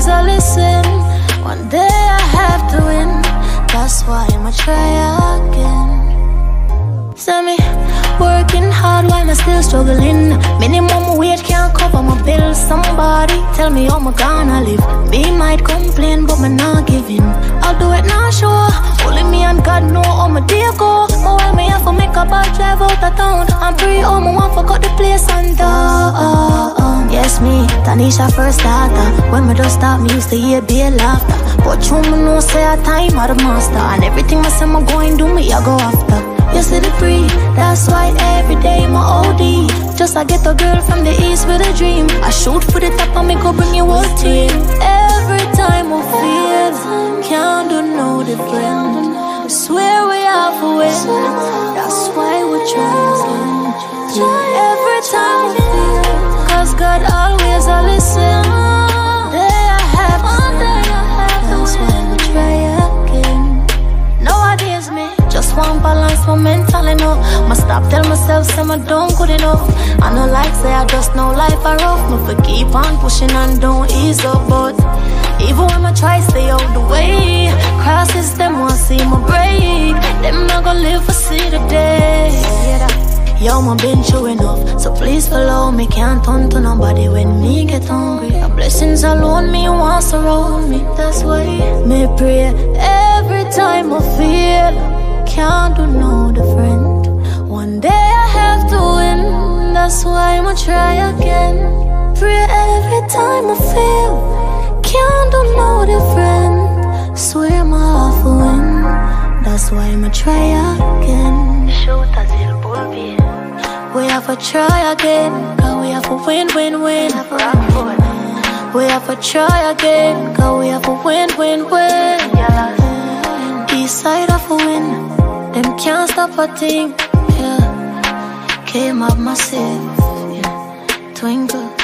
always a listen. One day I have to win. That's why I'ma try again. Send me working hard while I'm still struggling. Minimum wage can't cover my bills. Somebody tell me how I'm gonna live. Me might complain, but me not giving. I'll do it now, sure. Only me and God know how my day go. But when me have to make a bad drive out of town, I'm free, oh, my one forgot the place and yes, me, Tanisha first starter. When me just start, me used to hear be laughter. But you me know say a time of the master. And everything I say me going do me, I go after. You see the free, that's why every day my OD. Just I get a girl from the east with a dream. I shoot for the top and me go bring you whole team. Every time I feel, can't do no different. I swear we have to win. That's why we try again. Every time I feel, cause God always a listen. That's why we try again. Nowadays me just want balance my mental enough. Must stop tell myself say I don't good enough. I know like say I just know life are rough. Me for keep on pushing and don't ease up. But even when I try stay out the way, crosses them won't see my break. Them not gonna live for see the day. Yo, my been true enough, so please follow me. Can't turn to nobody when me get hungry. The blessings alone me wants around me. That's why me pray every time I feel, can't do no different. One day I have to win. That's why I'ma try again. Pray every time I feel, can't do no different. Swear my heart will win. That's why I'ma try again. We have to try again, cause we have to win, win, win. We have to try again, cause we have to win, win, win. East side of a win, them can't stop a thing. Yeah, came up massive, yeah. Twinkle.